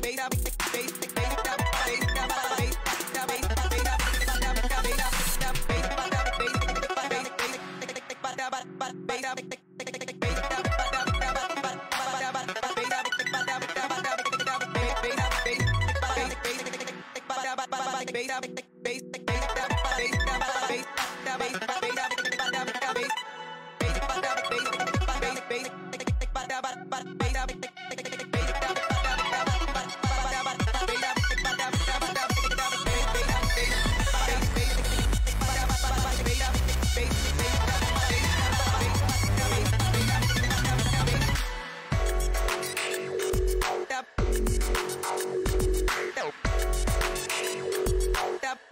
Stop.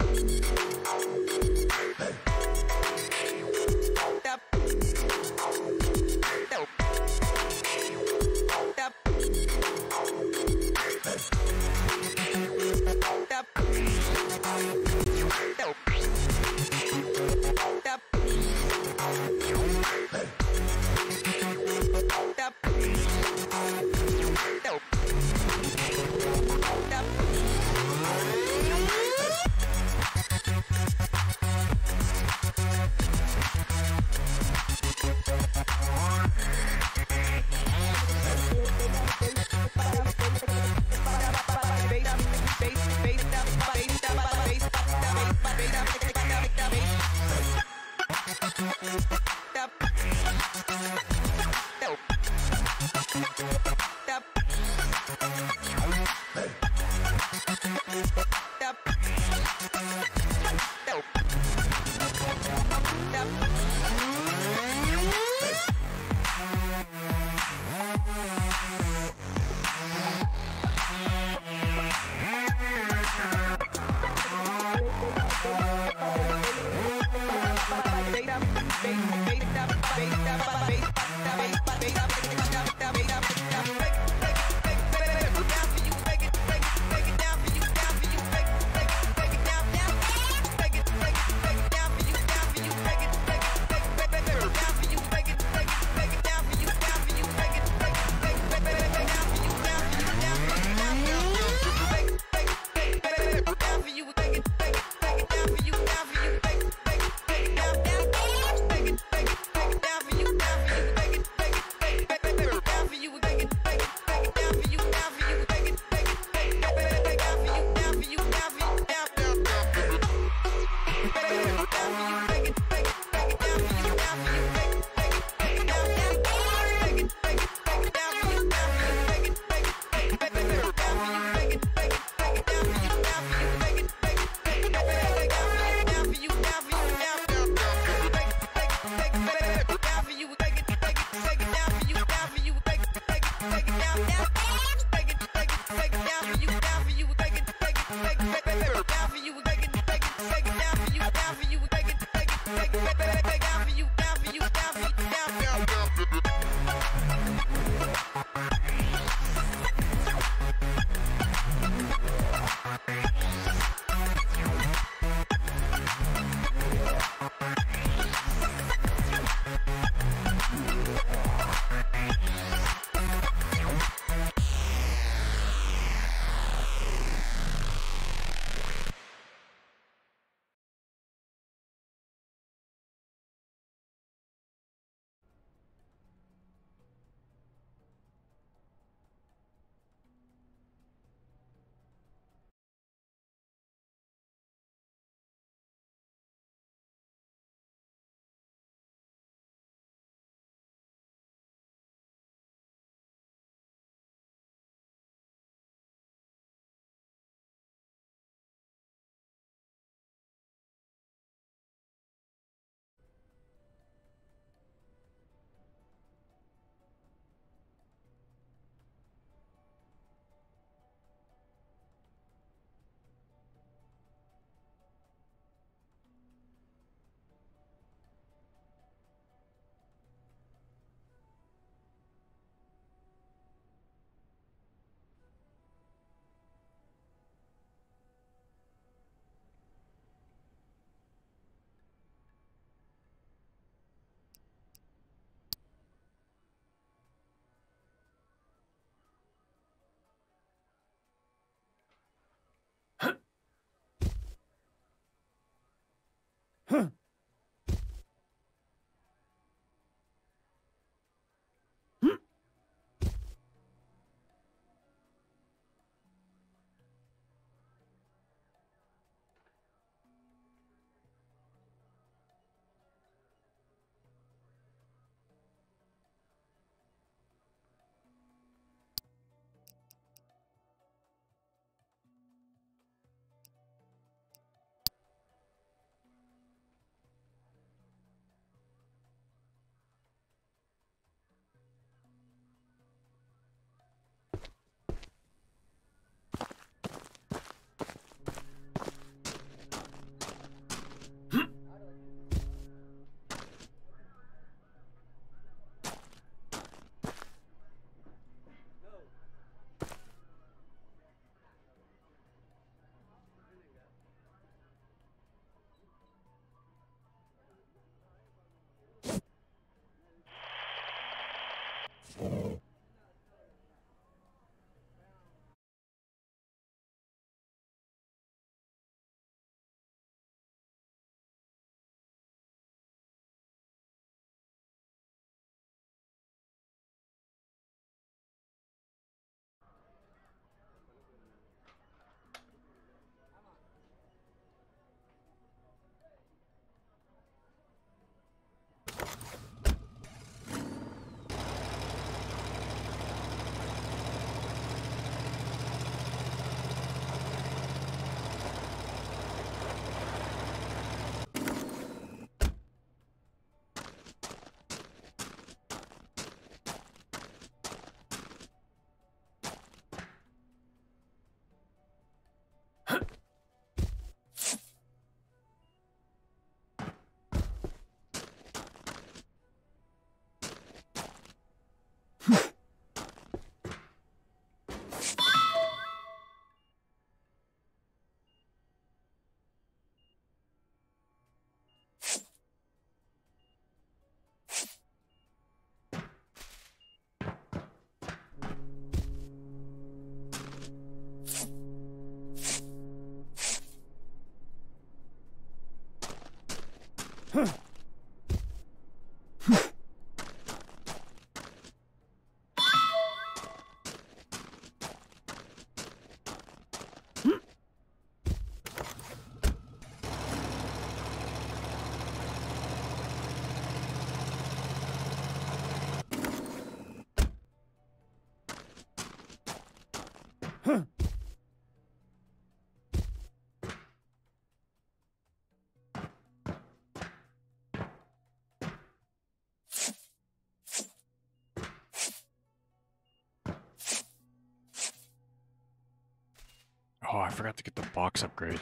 Oh, I forgot to get the box upgrade.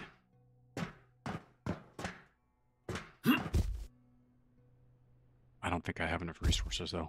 I don't think I have enough resources, though.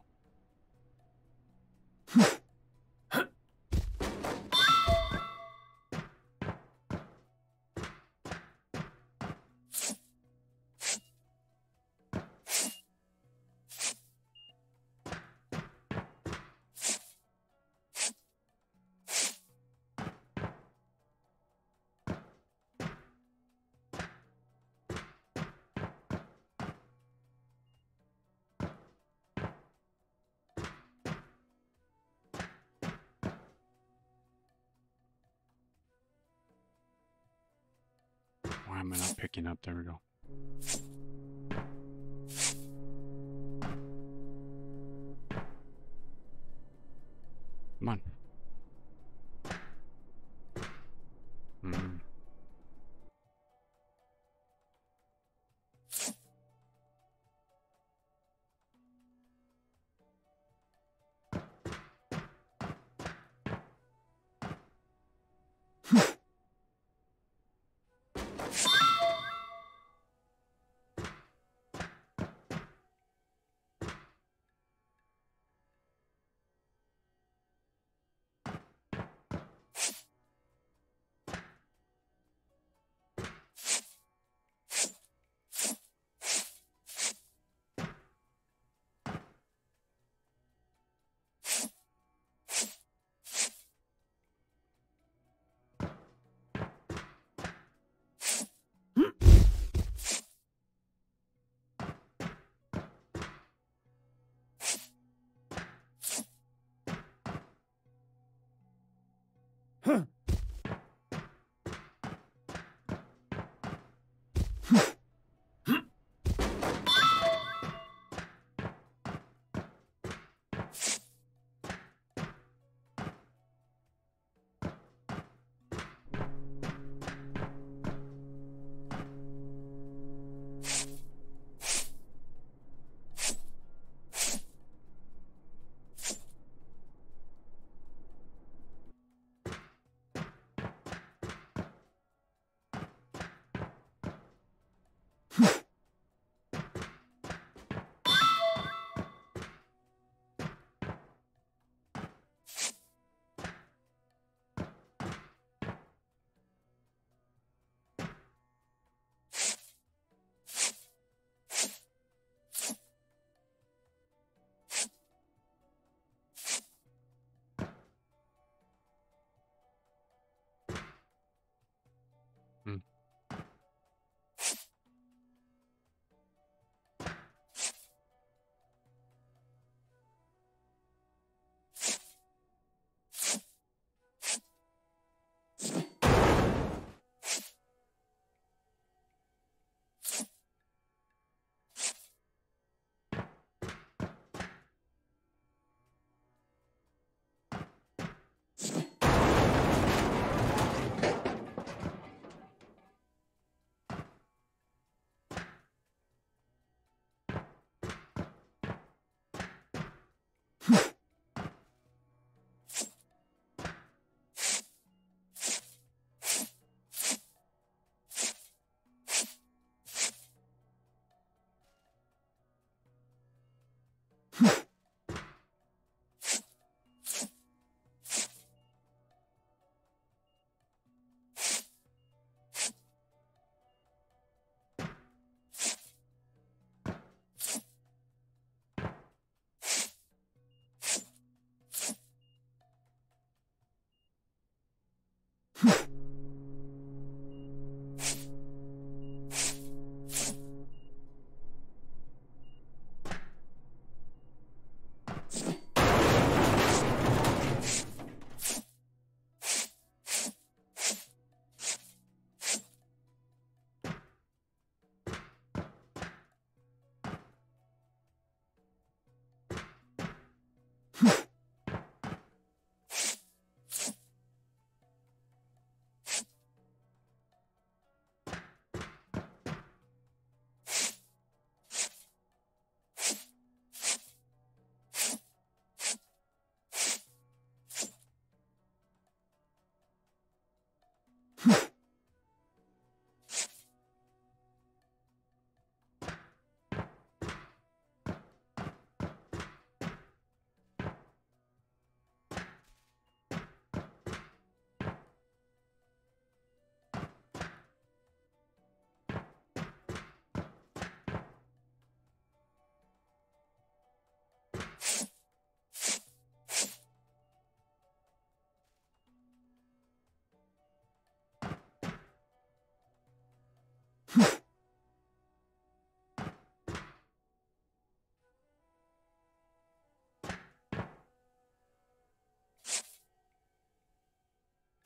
Why am I not picking up? There we go. Come on.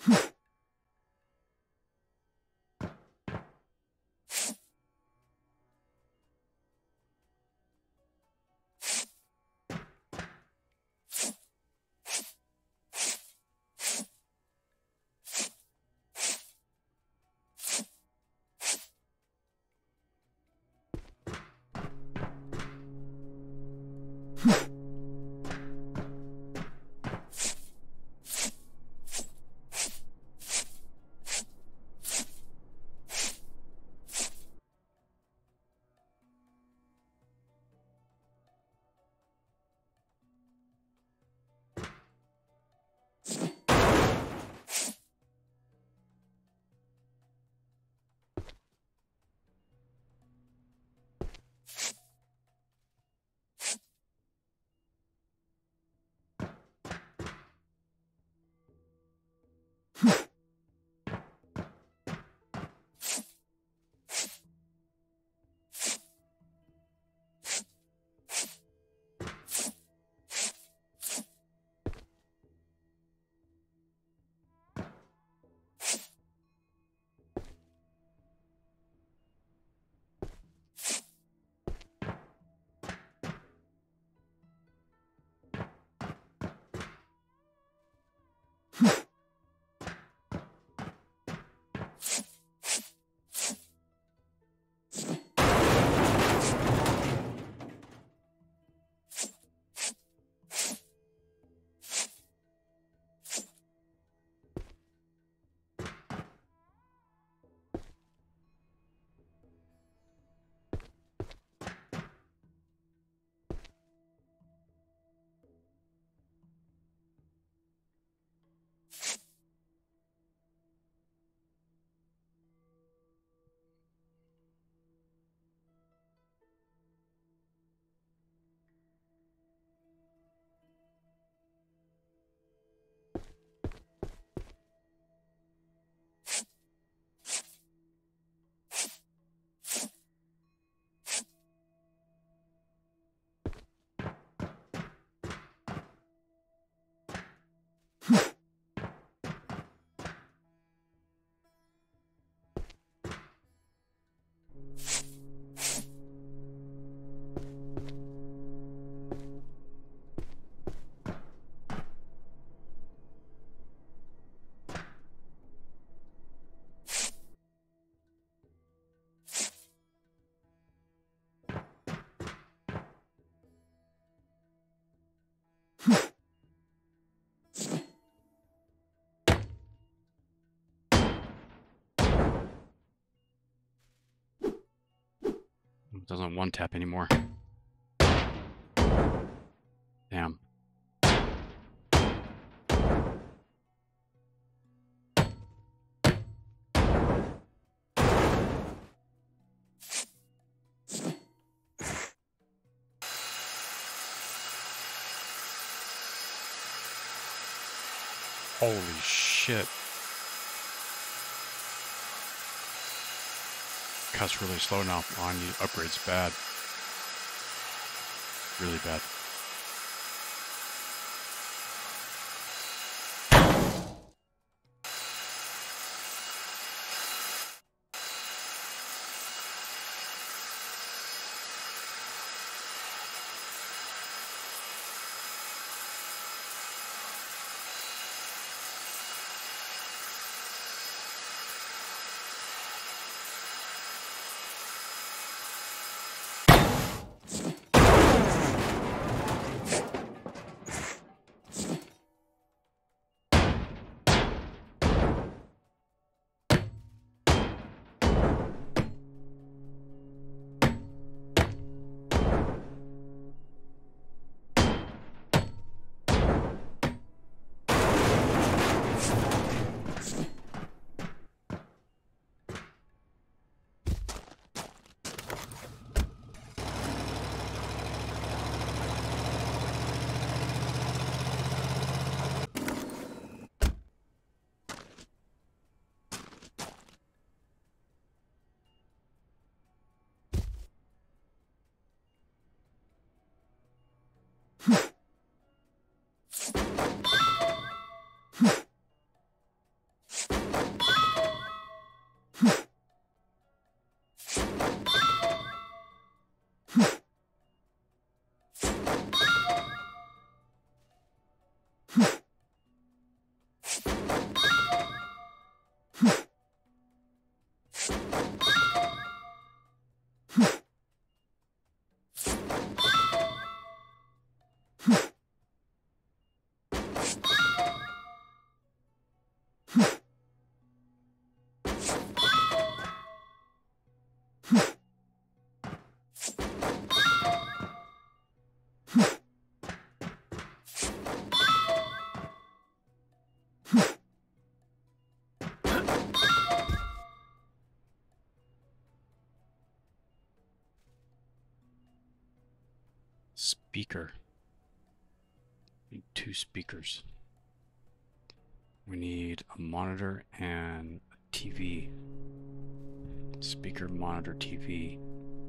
It doesn't one tap anymore. Damn. Holy shit. Cuts really slow now on you. Upgrade's bad. Really bad. Speaker. We need 2 speakers. We need a monitor and a TV. Speaker, monitor, TV.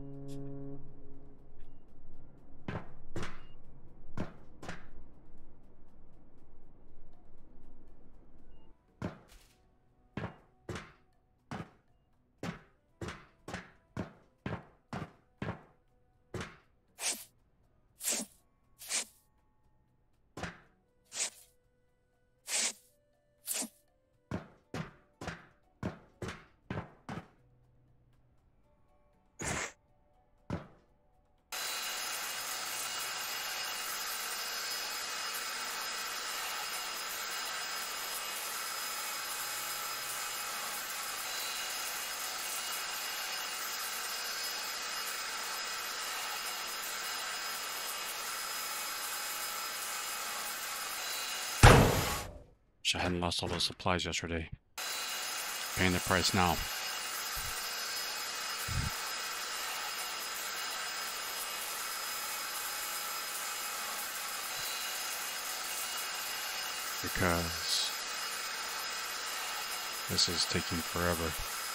Wish I hadn't lost all those supplies yesterday. Paying the price now. Because this is taking forever.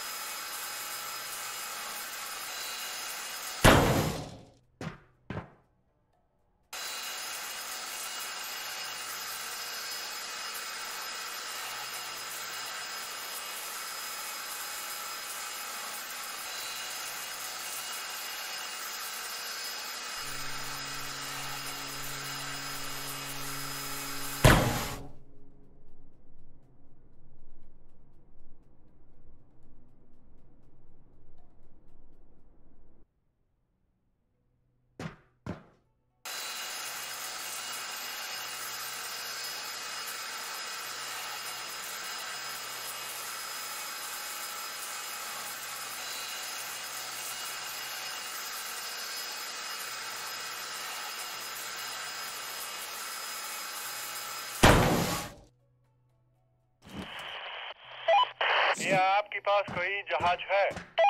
क्या आपके पास कोई जहाज है?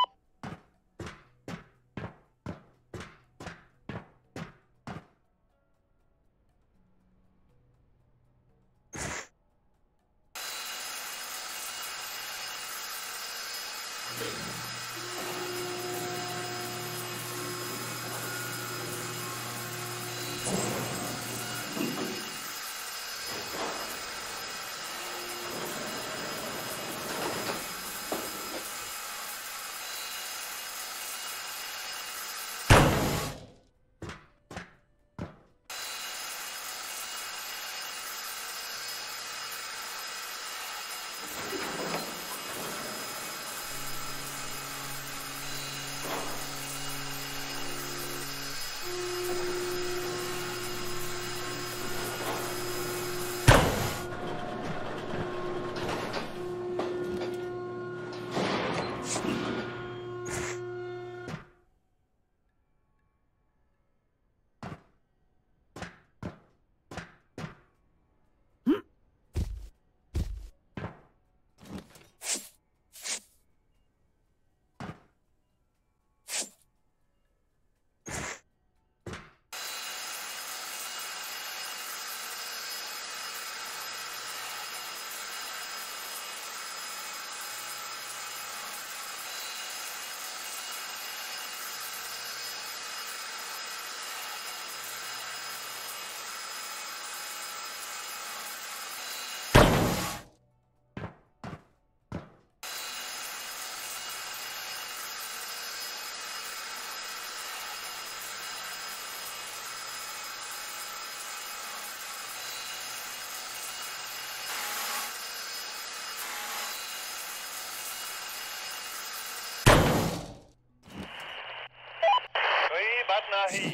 कोई बात नहीं।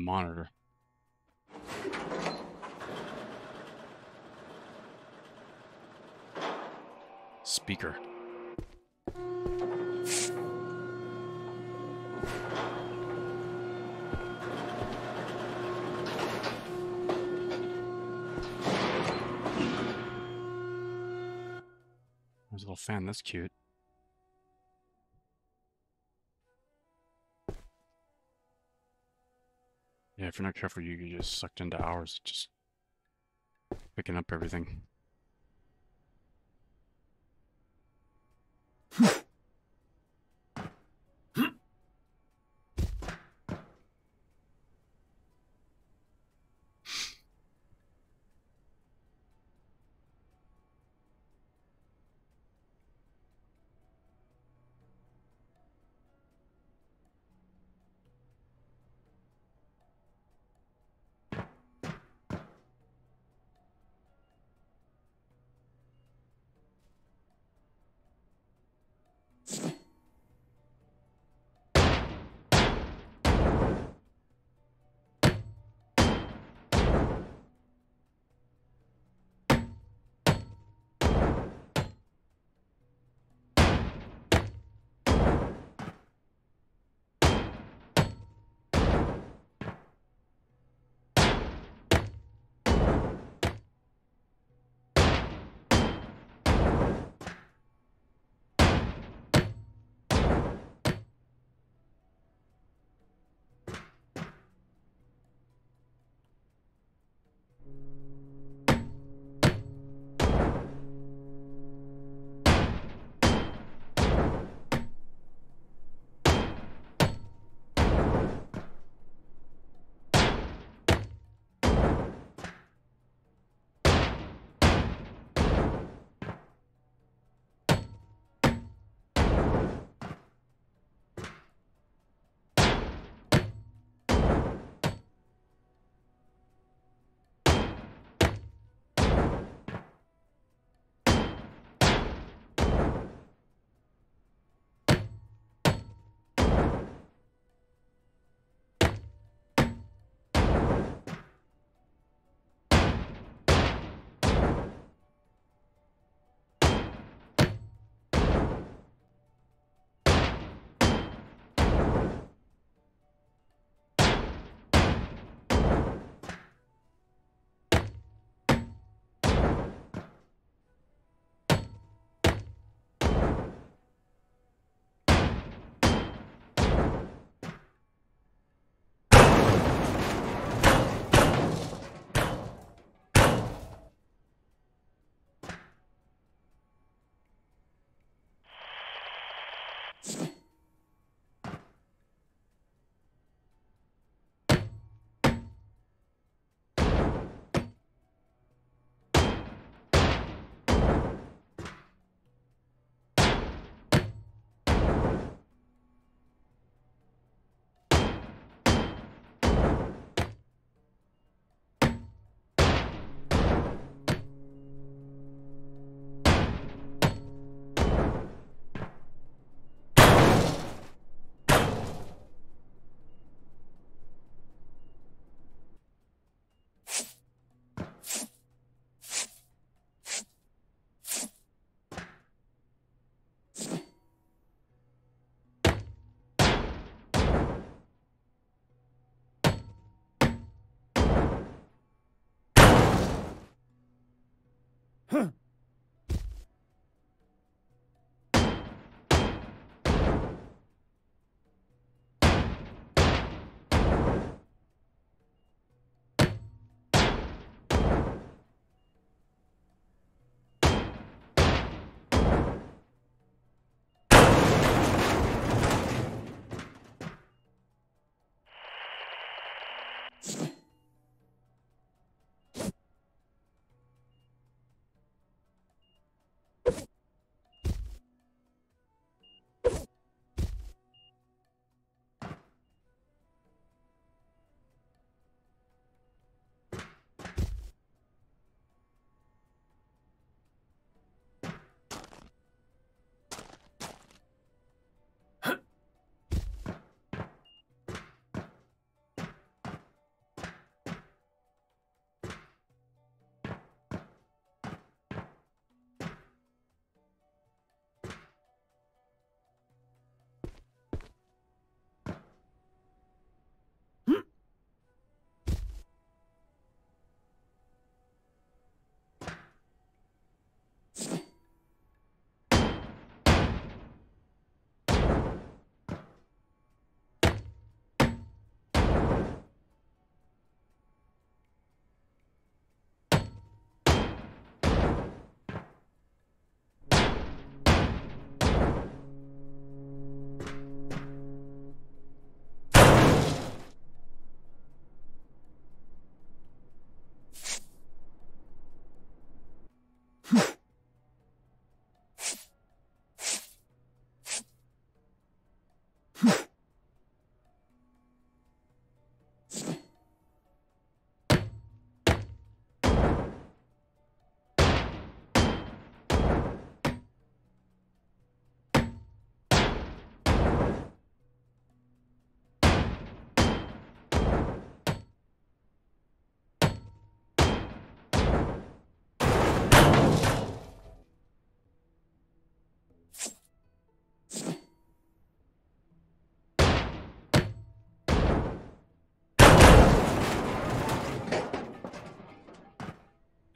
monitor. Speaker. There's a little fan, that's cute. Yeah, if you're not careful, you get just sucked into hours just picking up everything.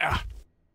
Ah.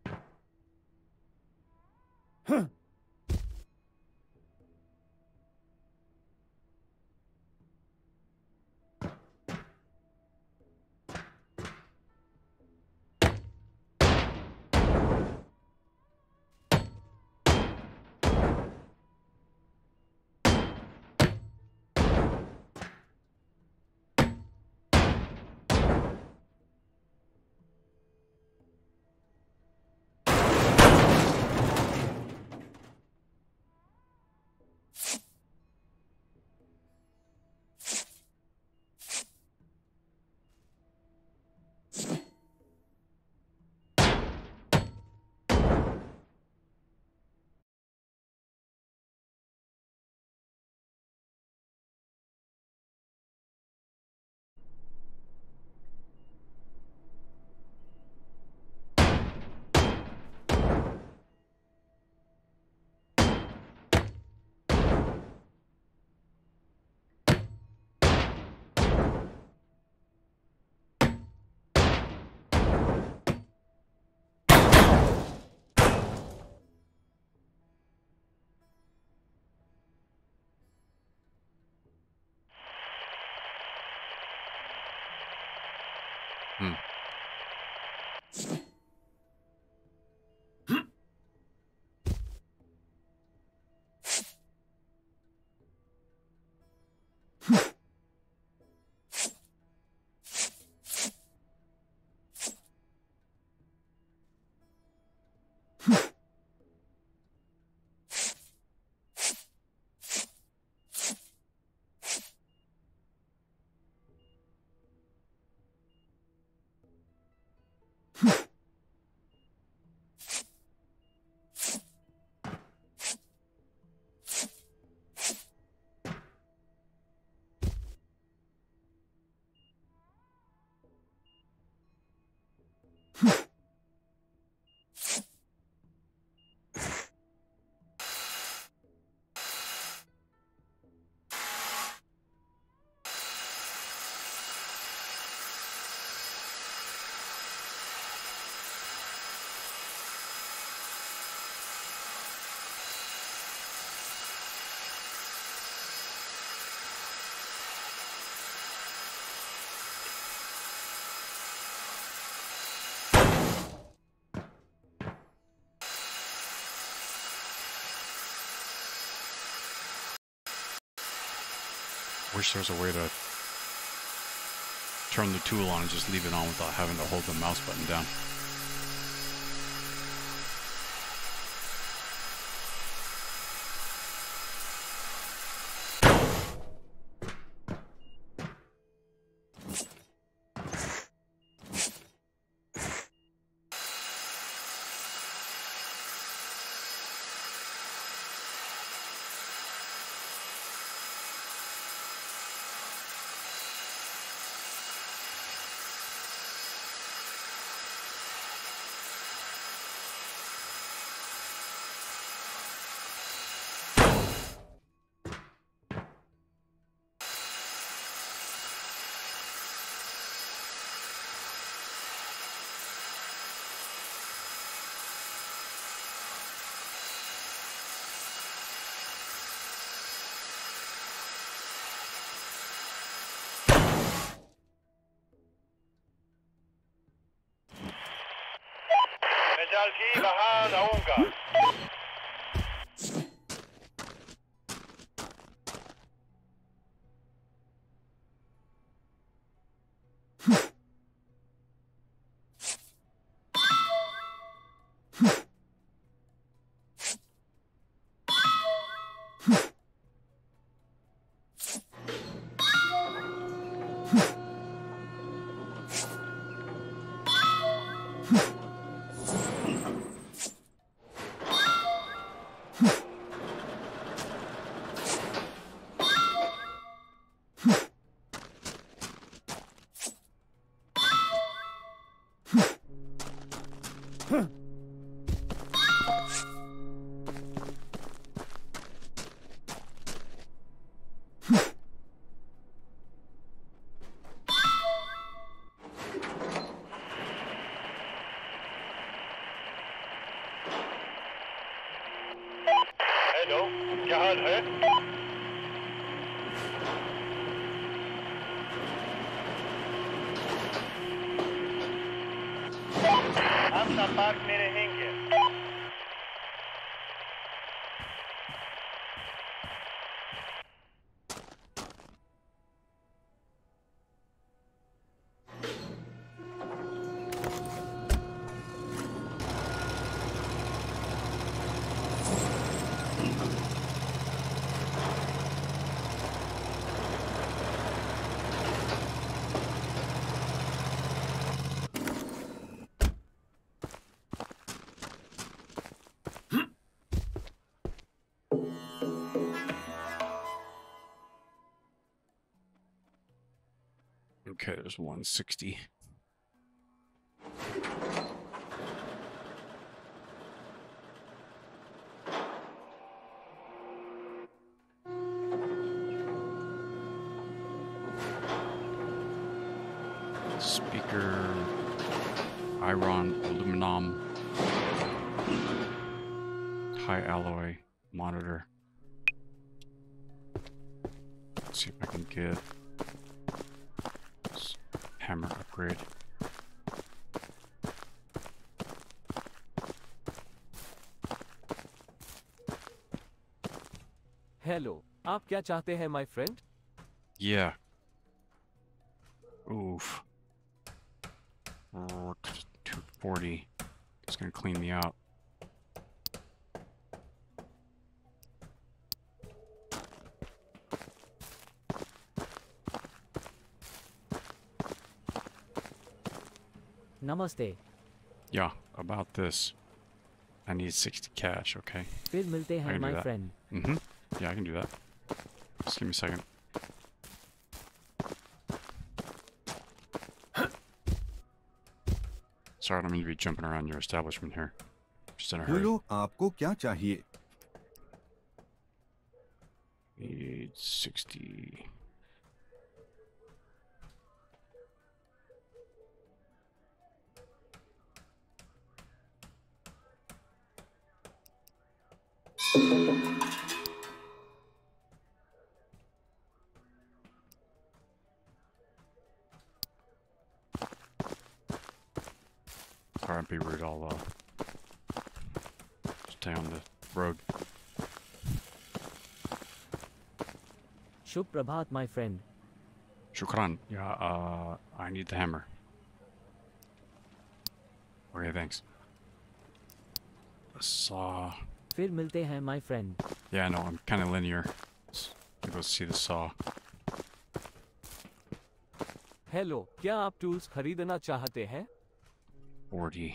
Hmm. Wish there was a way to turn the tool on and just leave it on without having to hold the mouse button down. مجال वहाँ रहूँगा hello, क्या हाल है? हम संपर्क में रहेंगे। Okay, there's 160. Speaker, iron, aluminum, high alloy, monitor. Let's see if I can get this hammer upgrade. Hello, आप क्या चाहते हैं my friend? Yeah. Oof. 240. It's gonna clean me out. नमस्ते। Yeah, about this. I need 60 cash, okay? फिर मिलते I हैं can do my that. Friend. Mm-hmm. Yeah, I can do that. Just give me a second. Sorry, I don't mean to be jumping around your establishment here. Just in a hurry. बोलो आपको क्या चाहिए? Need 60. Sorry, I'll be rude. I'll stay on the road. शुभ प्रभात my friend. Shukran. Yeah, I need the hammer. Okay, thanks. A saw. फिर मिलते हैं my friend. Yeah, I know. I'm kind of linear. Let's go see the saw. Hello, क्या आप tools खरीदना चाहते हैं? 40.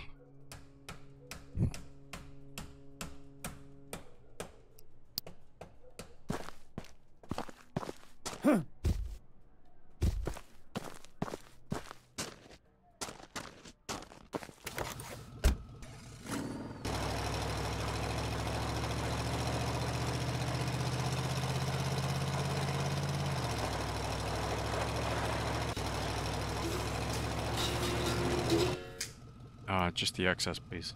Just the excess, please.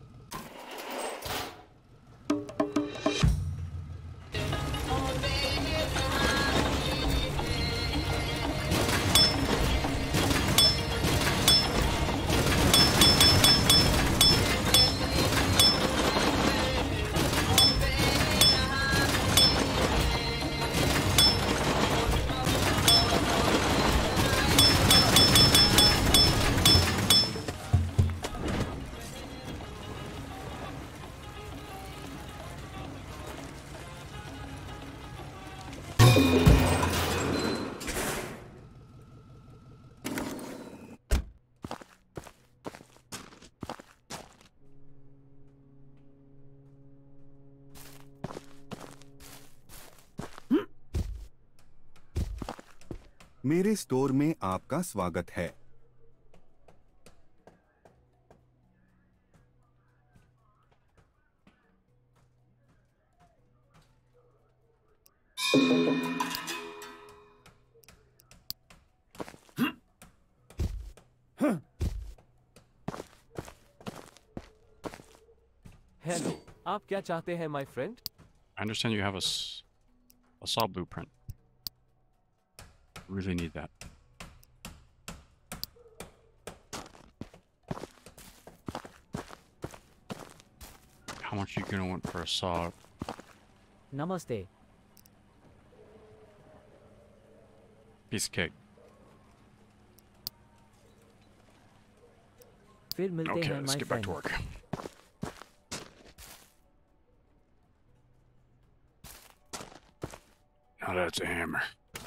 मेरे store में आपका स्वागत है। हेलो, आप क्या चाहते हैं my friend? I understand you have a saw blueprint. Really need that. How much are you gonna want for a saw? Namaste. Piece of cake. फिर मिलते Okay, हैं let's my get back friend. to work. Now that's a hammer.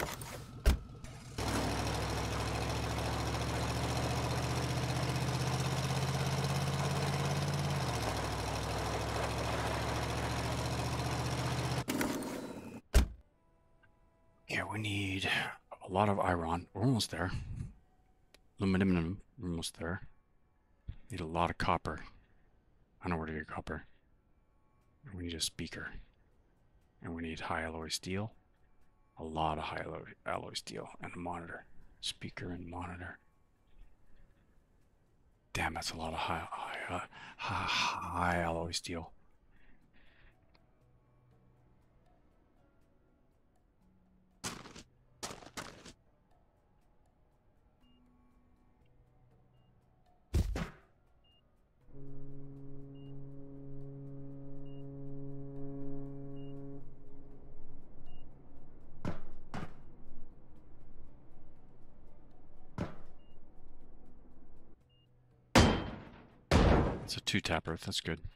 Yeah, we need a lot of iron. We're almost there. Aluminum, we're almost there. Need a lot of copper. I know where to get copper. We need a speaker. And we need high alloy steel. A lot of high alloy steel and a monitor. Speaker and monitor. Damn, that's a lot of high alloy steel. It's a 2-tap earth, that's good.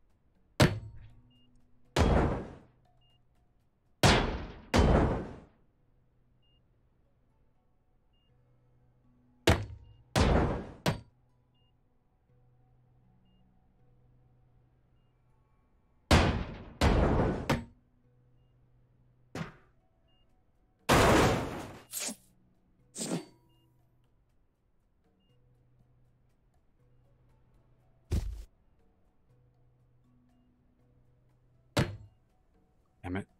Damn it.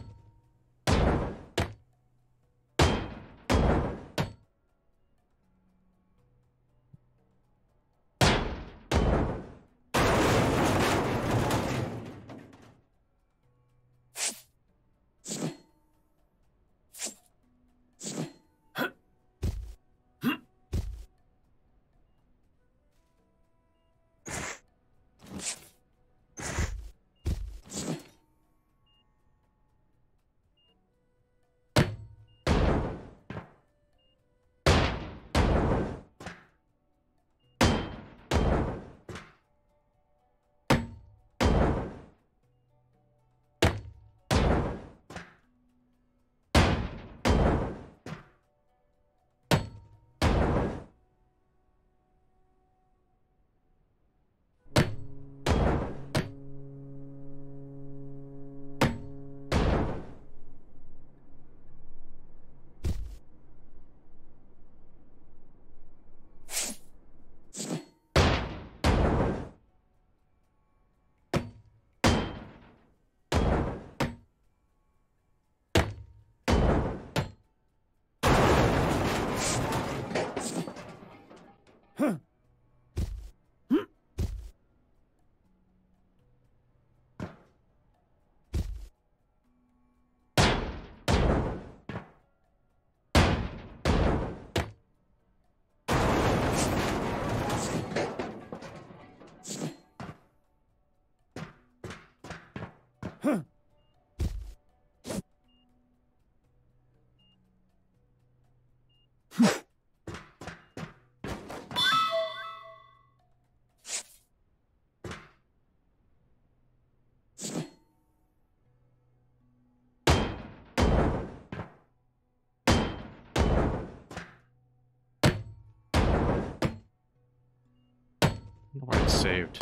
Why it's saved.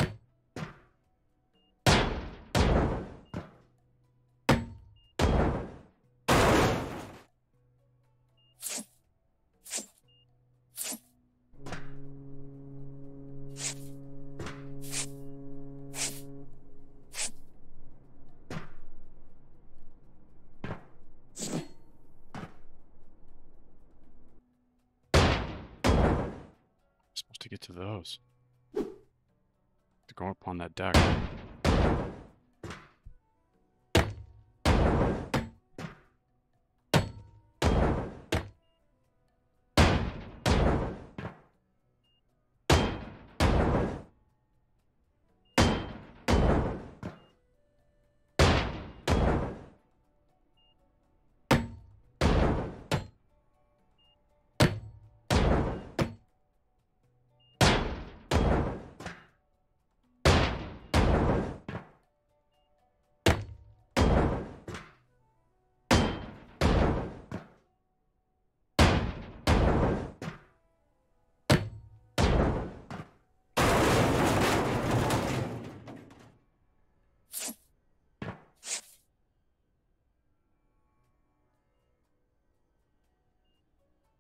Supposed to get to those. To go up on that deck.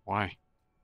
Why?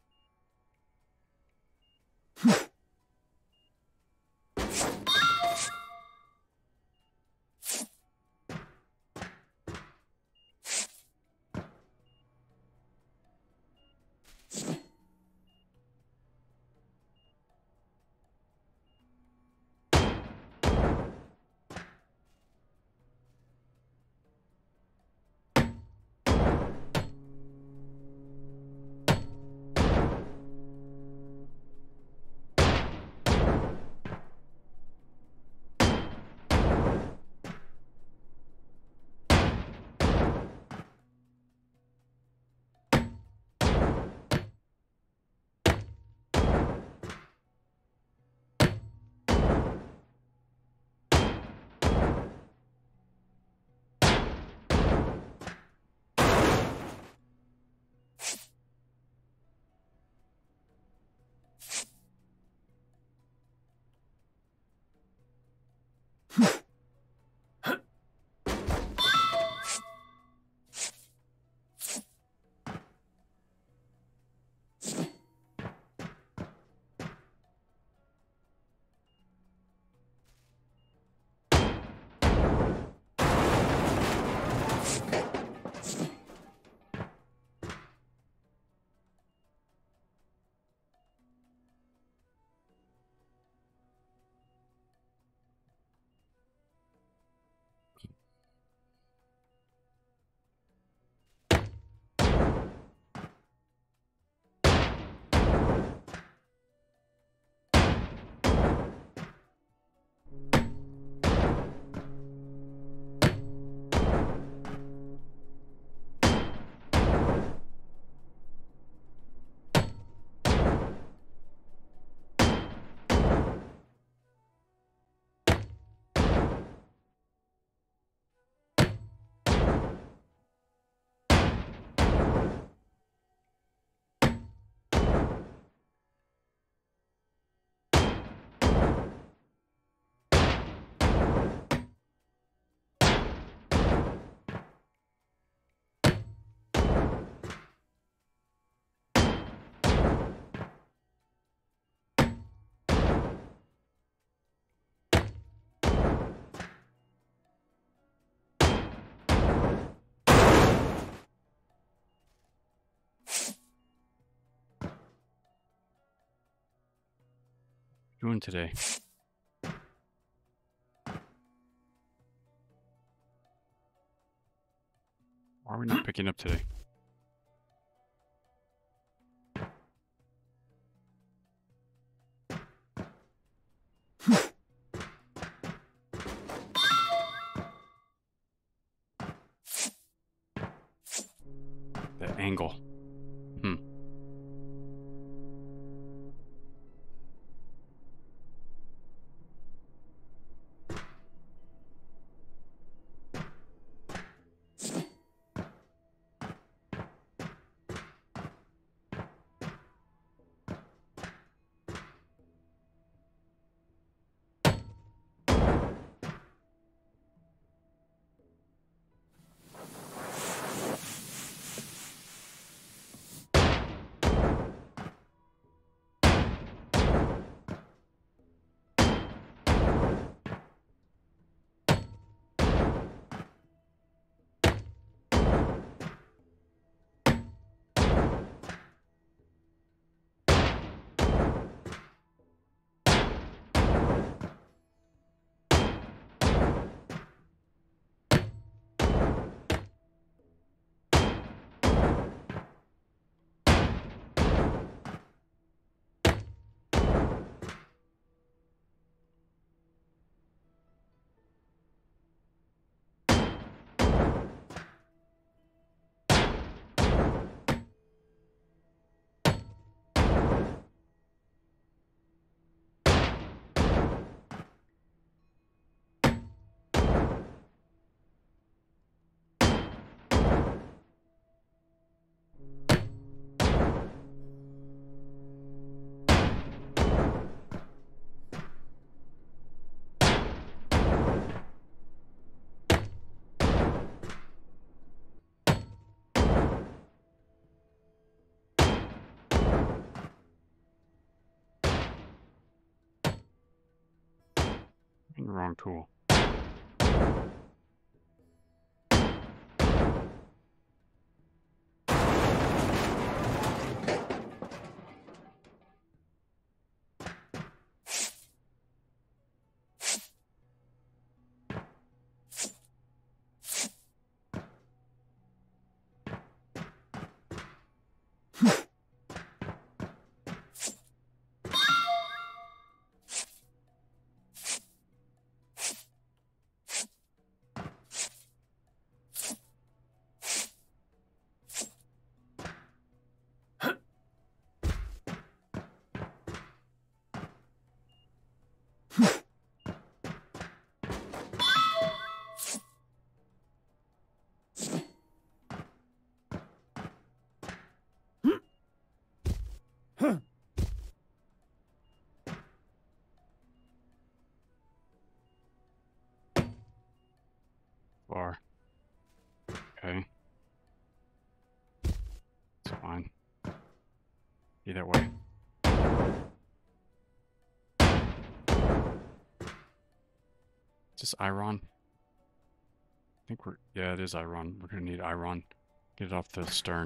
Doing today? Why are we not picking up today? The angle. Wrong tool. Bar. Okay. It's fine. Either way. Is this iron? I think we're... Yeah, it is iron. We're gonna need iron. Get it off the stern.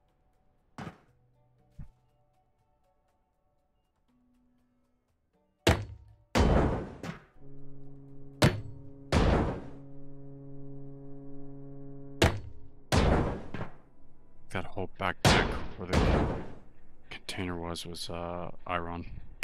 That whole back deck where the container was iron.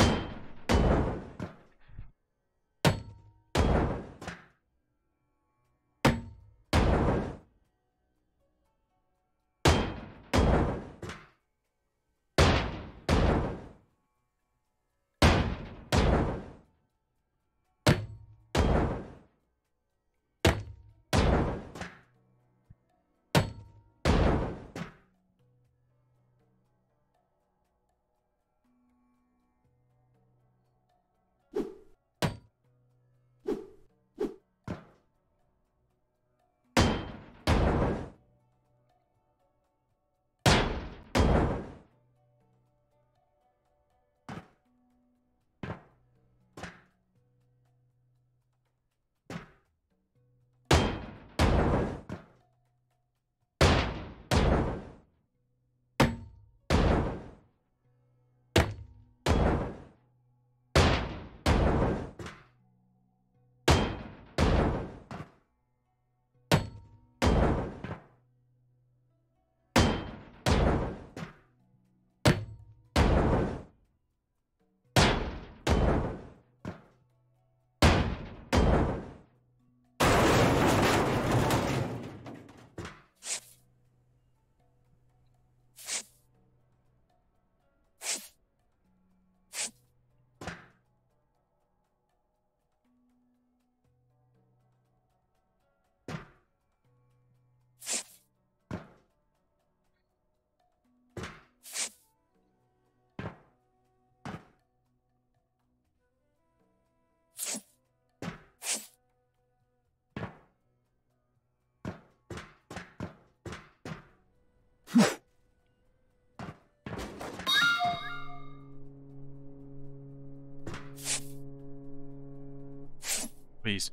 Please.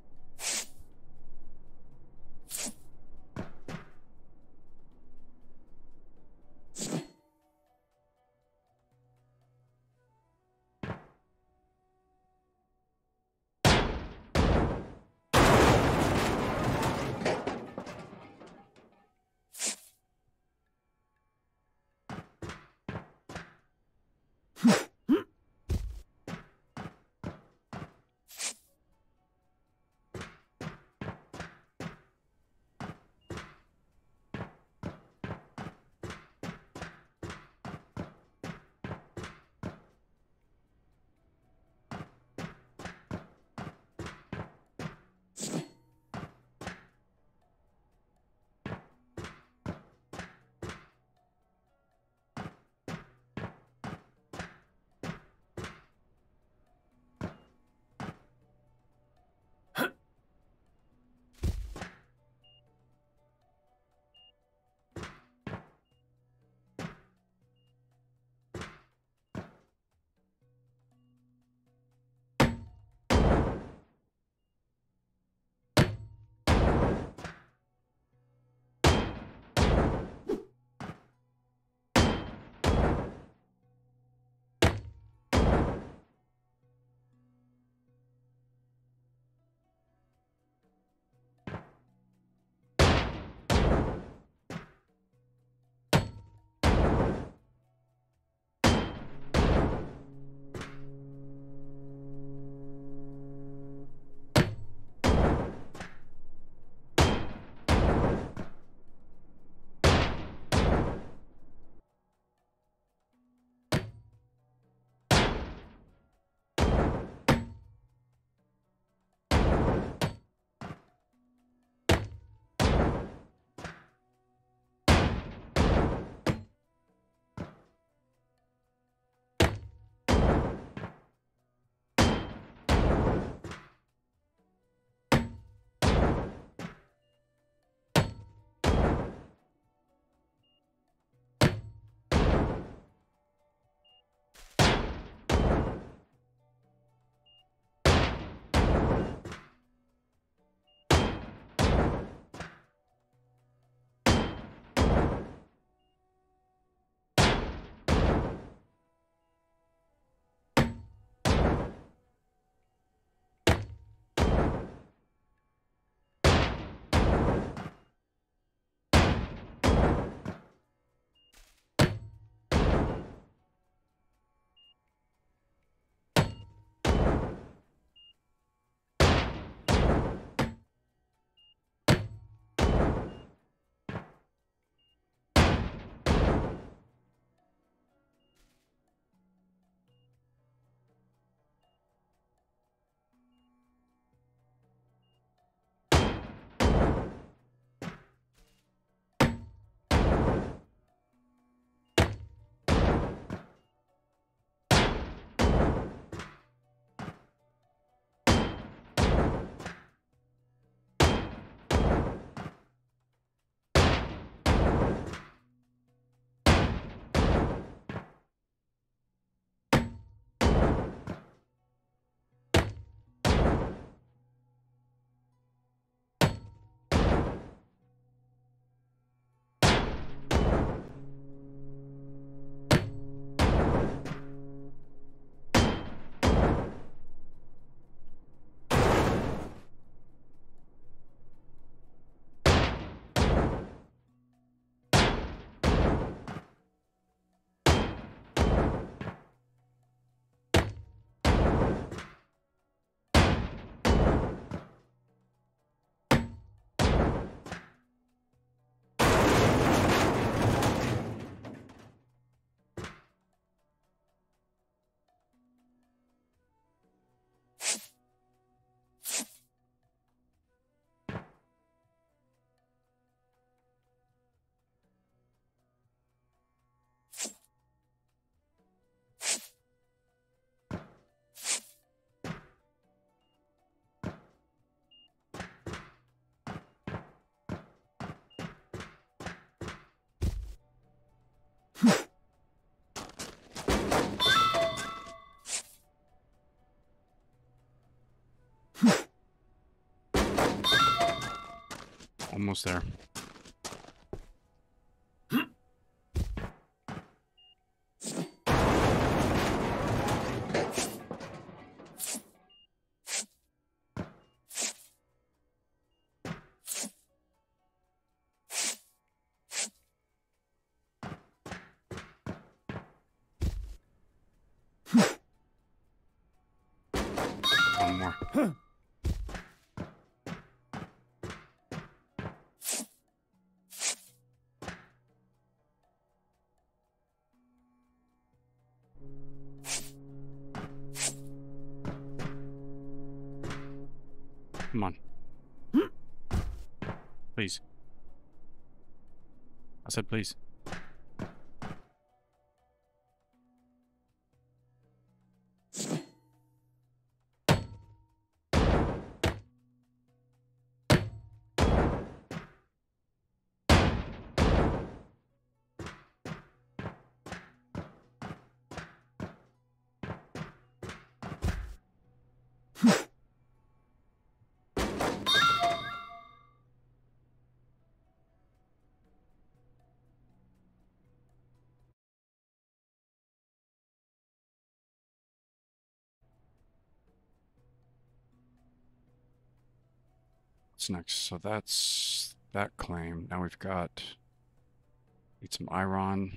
Almost there. One more. Come on. Please. I said please. What's next? So that's that claim. Now we've got need some iron.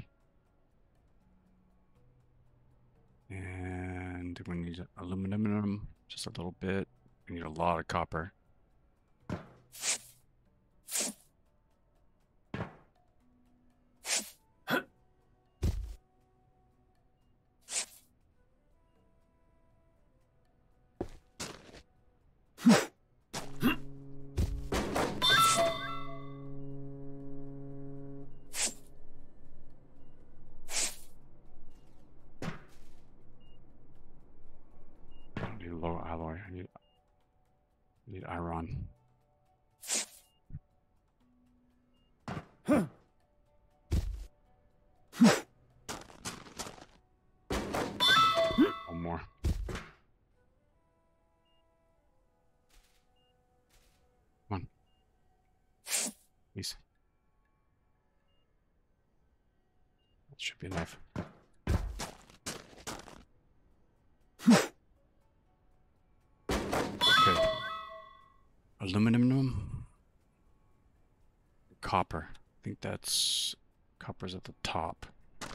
And we need aluminum, just a little bit. We need a lot of copper. Low alloy. I need iron. One more. Come on. Please. That should be enough. Aluminum, copper. I think that's copper's at the top.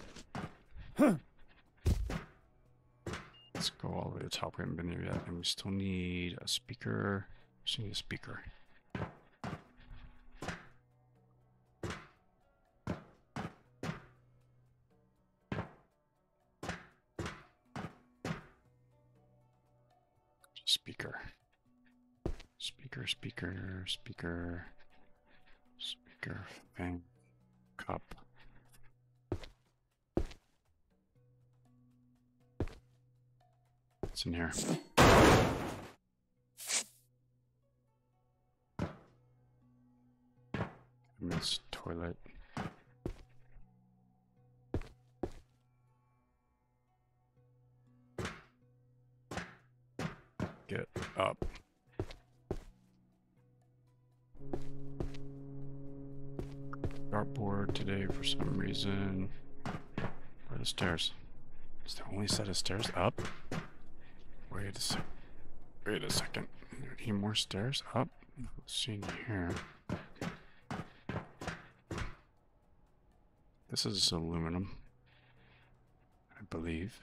Let's go all the way to the top. We haven't been here yet, and we still need a speaker. Still need a speaker. Speaker. Speaker, fan, cup. What's in here? Miss toilet. Get up. Dartboard today for some reason. Where are the stairs? Is there only a set of stairs up? Wait a sec. Wait a second. Any more stairs up? Let's see in here. This is aluminum, I believe.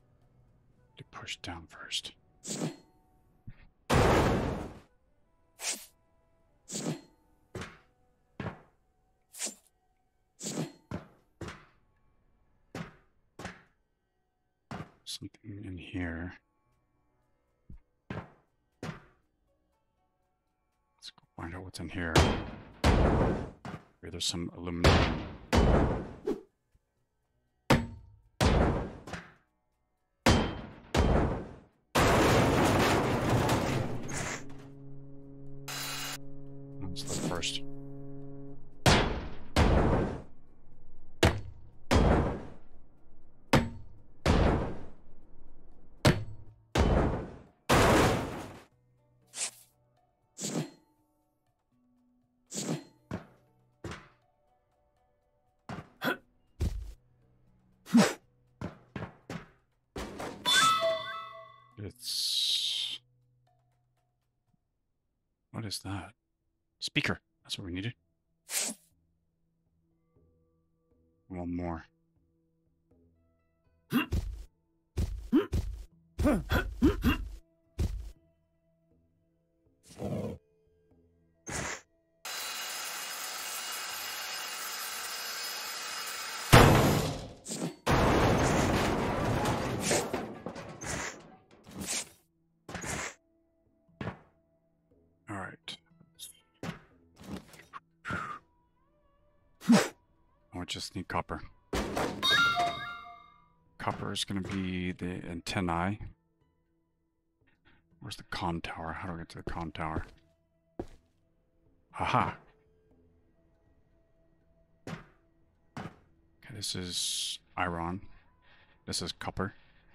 Push down first. something in here. Let's go find out what's in here. Maybe there's some aluminum. Let's look first. It's... What is that? Speaker. That's what we needed. One more. All right. I just need copper. Copper is going to be the antennae. Where's the comm tower? How do I get to the comm tower? Aha! Okay, this is iron. This is copper.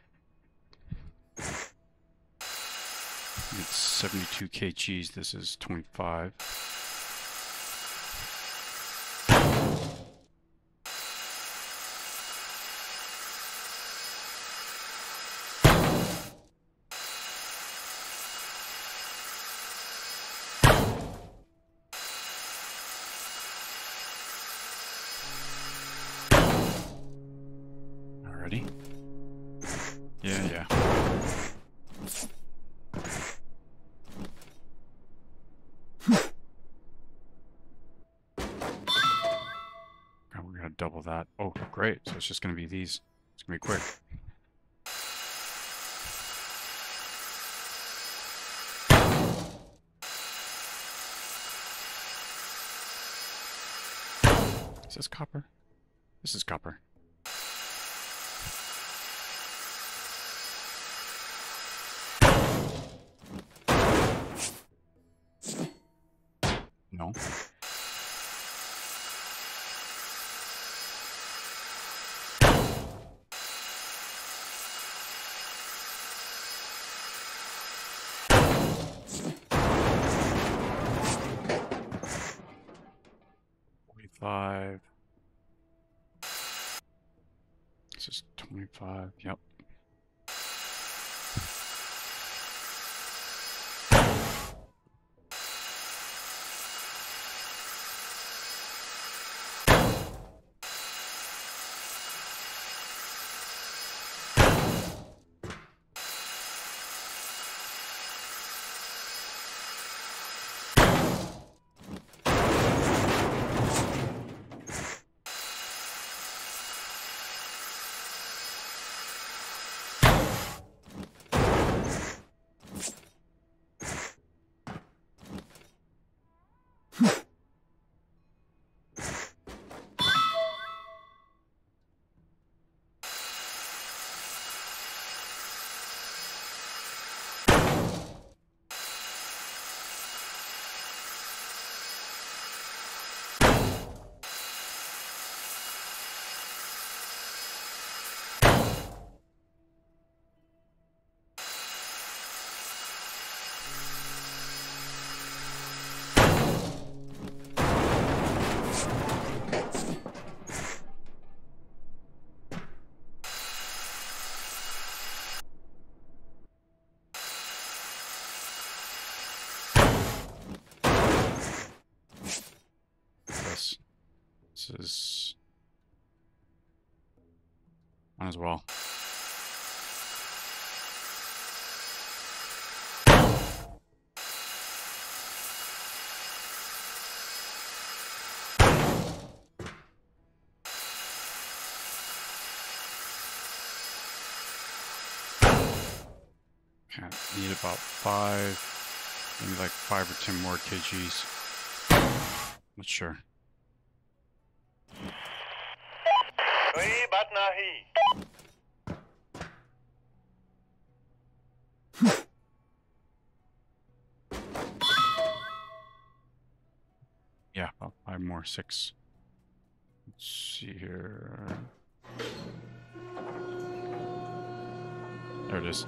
It's 72 kgs. This is 25. Already? Yeah. God, we're gonna double that. Oh, great. So it's just gonna be these. It's gonna be quick. Is this copper? This is copper. No. $45. This is 25. Yep. This is one as well. Okay, need about 5, maybe like 5 or 10 more kgs. Not sure. कोई बात नहीं. Yeah, about 5 more, 6. Let's see here. There it is.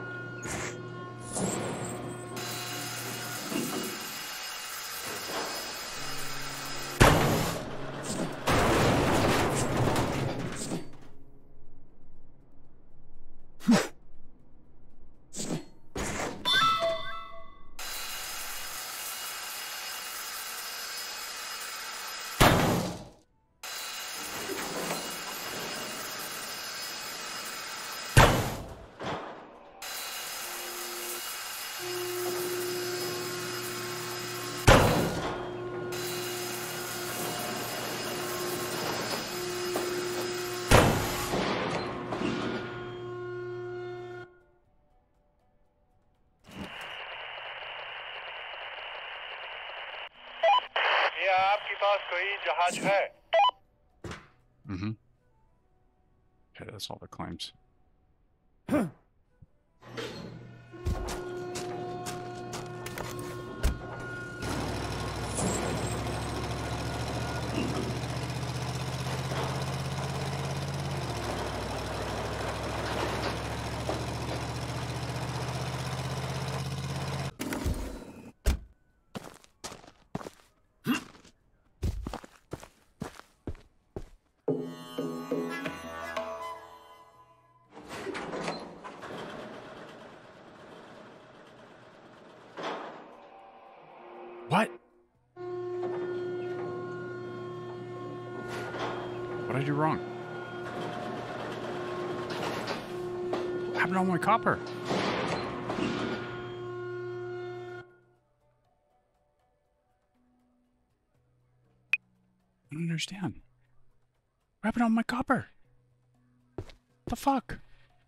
क्या आपके पास कोई जहाज है? Mm-hmm. Okay, that's all the claims. What? What did I do wrong? What happened to all my copper? I don't understand. What happened to all my copper? The fuck?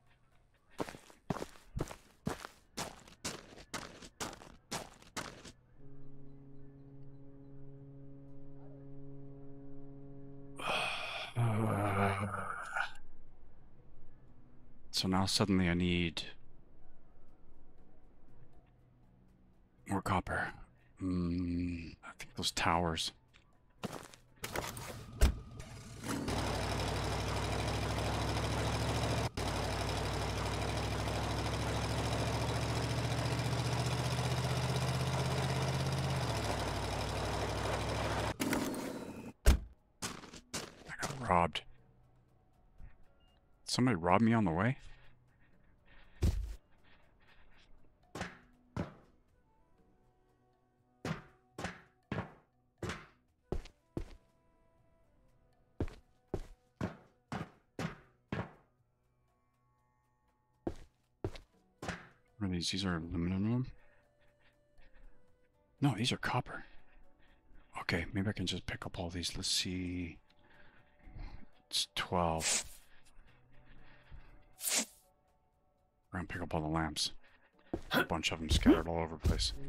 So now suddenly I need more copper. I think those towers. I got robbed. Somebody robbed me on the way? What are these? These are aluminum? No, these are copper. Okay, maybe I can just pick up all these. Let's see. It's 12. We're gonna pick up all the lamps. A bunch of them scattered all over the place.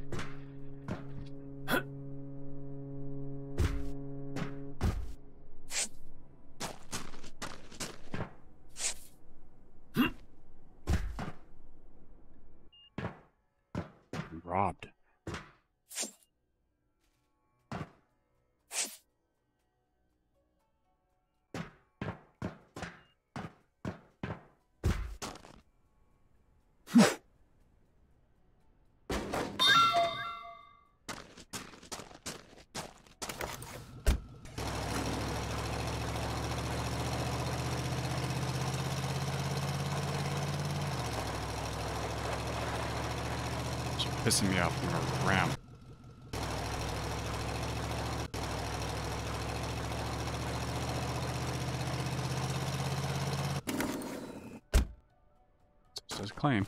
Robbed. Pissing me off. I'm gonna ram. It says claim.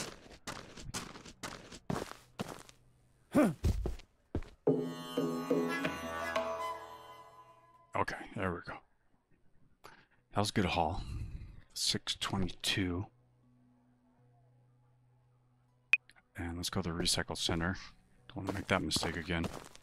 Okay, there we go. That was a good haul. 622. And let's go to the recycle center. Don't want to make that mistake again.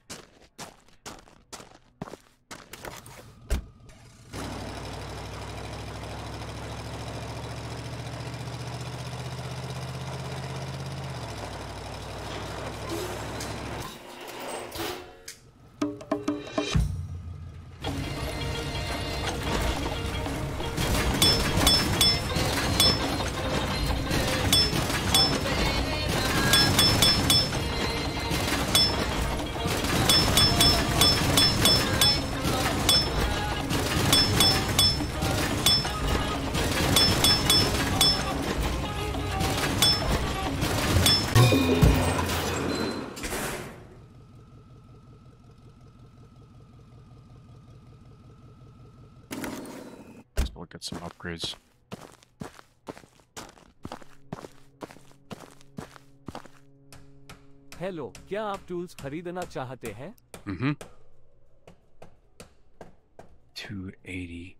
So we'll get some upgrades. Hello, क्या आप tools खरीदना चाहते हैं? Mm-hmm. 280.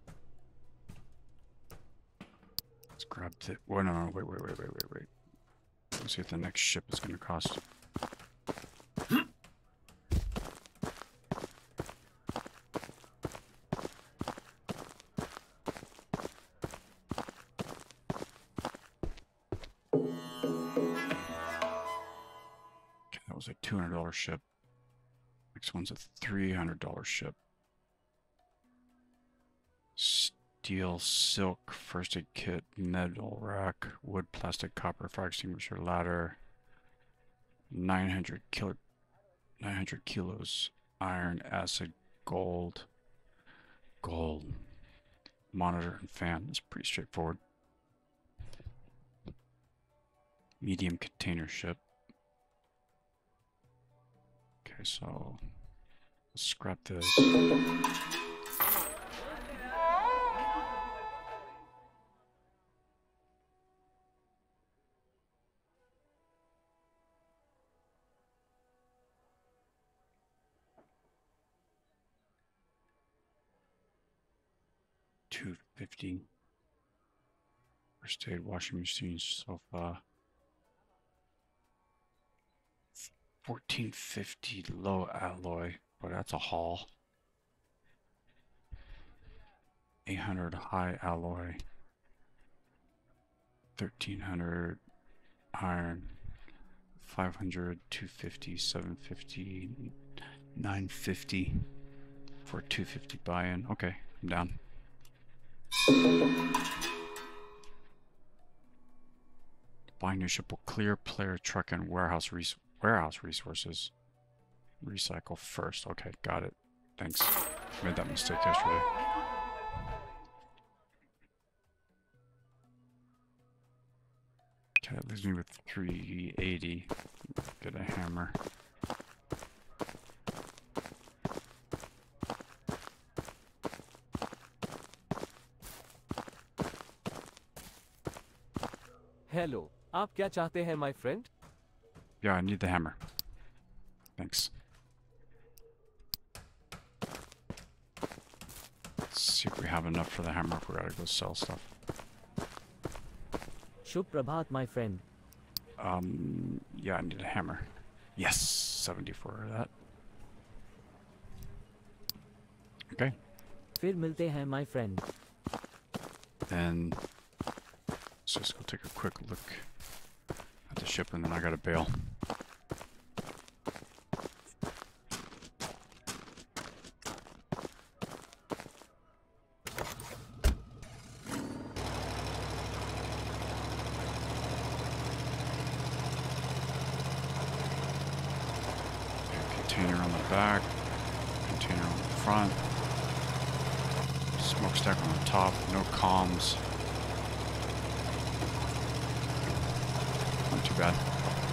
Let's grab the... Wait, no, wait. Let's see what the next ship is going to cost. Okay, that was a $200 ship. Next one's a $300 ship. Steel, silk, first aid kit, metal rack, wood, plastic, copper, fire extinguisher, ladder. 900 kilos, iron, acid, gold, monitor and fan. It's pretty straightforward. Medium container ship. Okay, so let's scrap this. $250. First aid, washing machine, sofa. $14.50 low alloy, but that's a haul. 800 high alloy. 1300 iron. 500, 250, 750, 950 for 250 buy-in. Okay, I'm down. Buying new ship will clear player, truck, and warehouse resources. Recycle first. Okay, got it. Thanks. Made that mistake yesterday. Okay, that leaves me with 380. Get a hammer. Hello, आप क्या चाहते हैं, my friend? Yeah, I need the hammer. Thanks. Let's see if we have enough for the hammer if we gotta go sell stuff. Shubh Prabhat my friend. Yeah, I need a hammer. Yes, 74 of that. Okay. फिर मिलते हैं my friend. Then let's just go take a quick look at the ship and then I gotta bail. Container on the back, container on the front, smokestack on the top, no comms. Not too bad.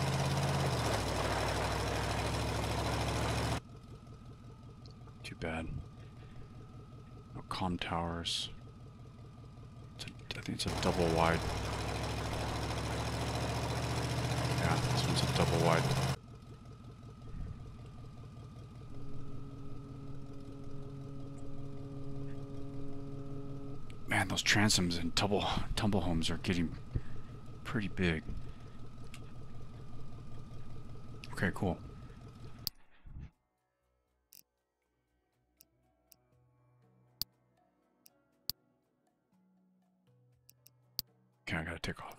Too bad. No comm towers. I think it's a double wide. Yeah, this one's a double wide. Man, those transoms and tumble homes are getting pretty big. Okay, cool. Okay, I gotta take off.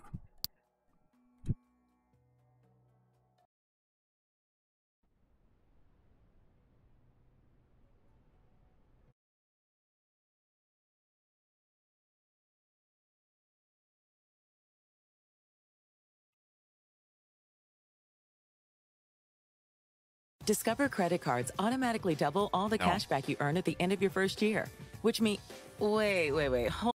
Discover credit cards automatically double all the No. cash back you earn at the end of your first year, which means... Wait. Hold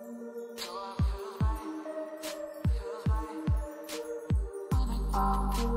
on.